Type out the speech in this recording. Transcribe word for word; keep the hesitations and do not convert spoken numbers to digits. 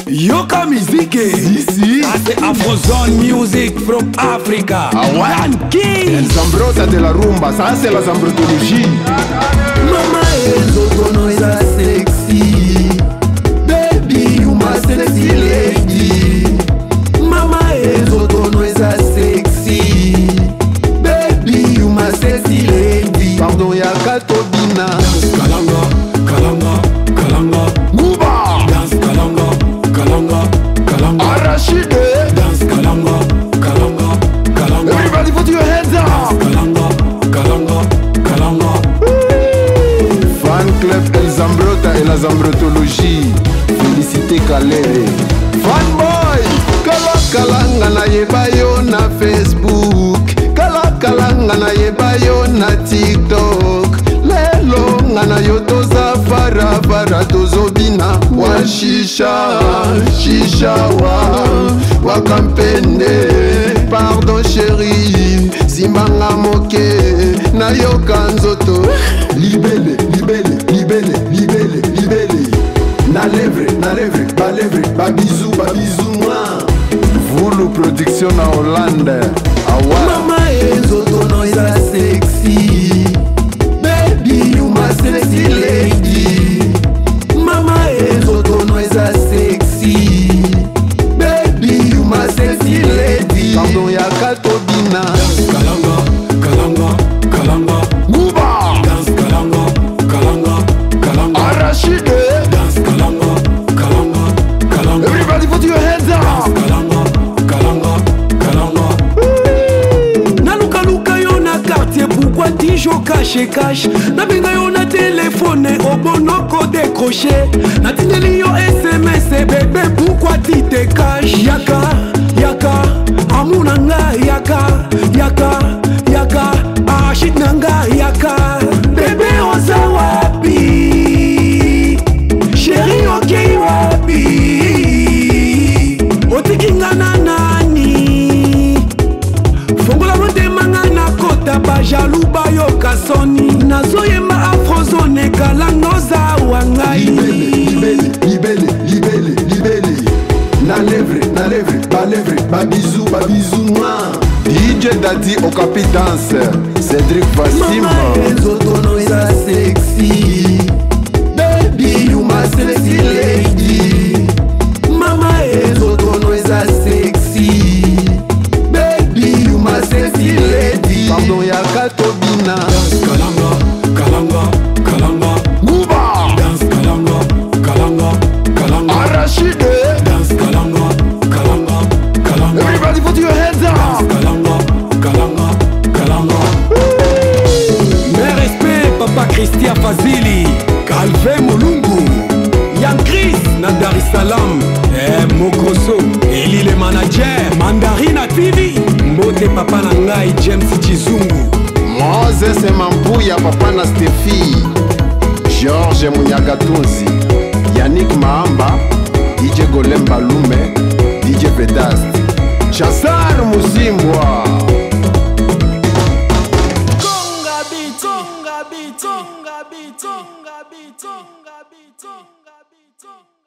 Yoka musique ici. Ah, c'est Afrozone Music from Africa. Ah ouais? El Zambrosa de la rumba, ça c'est la zambrotologie. Mama ezotono eza sexy. Baby, you my sexy lady. Mama ezotono eza sexy. Baby, you my sexy lady. Pardon, ya katobina. Kalanga, kalanga, kalanga. Mouba. Dance kalanga, kalanga, kalanga. Arachide. Dance kalanga, kalanga, kalanga. Everybody put your hands up. Kalanga, kalanga, kalanga. Fan club El Zambrota et la zambrotologie. Félicité Kalere. Fanboy. Kala kalanga na yeba yo na Facebook. Kala kalanga na yeba yo na TikTok. Lelo ngana yo toza fara fara tozobina. Wa shisha, shisha wa, wa kampende. Pardon chérie, simbanga moke na yo kanzoto. Libele, libele, libele, libele, libele. Na lèvre, na lèvre, ba lèvre, ba bisou, ba bisou moi. Vulu production na Hollande. Awa. Mama ezotono eza sexy. Baby, you my sexy lady. Mama ezotono eza sexy. Baby, you my sexy lady. Pardon ya katobina. Kalanga, kalanga, kalanga. Mouba. Dance kalanga, kalanga, kalanga. Arachide. Dance kalanga, kalanga, kalanga. Everybody put your hands up. Kalanga, kalanga, kalanga. Naluka luka yo na quartier, pourquoi tijo caché cache? Nabenga yo na téléphone, obonoko décroché. Natindeli yo S M S, bébé, pourquoi tu te caches? Yaka, yaka, amuna nga yaka, yaka, yaka, ashit nanga yaka. Bébé oza wapi? Chérie okei wapi? Otikinga na nani? Fongola motema nga na kota bajalu bayoka soni. Nazoyemba Afrozone kalanga oza wangai. Libele, libele, libele, libele. Na lèvre, na lèvre, ba lèvre, ba bisou, ba bisou moi. D J Daddy Okapi Dance, Cédric Vassim. Mama ezotono eza sexy. Baby, you my sexy lady. Mama ezotono eza sexy. Baby, you my sexy lady. Pardon ya katobina. Kalanga, kalanga, kalanga. Mouba. Dance kalanga, kalanga, kalanga. Arachide. Dance kalanga, kalanga, kalanga. Everybody put your hands up. Kalanga, kalanga, kalanga. Mes respects, Papa Christian Fazili, Calvin Molungu, Yann Chris, na Dar es Salaam, eh, Mokoso, Eli le manager, Mandarina T V, Mbote Papa na ngai, James Chizungu. Moses Mampuya, Papa na Steffi, George Munyagatunzi, Yannick Mahamba, D J Golem Balume, D J Vedast, Chazar Muzimbwa. Conga beat, conga beat, conga beat, conga beat, conga beat, conga beat.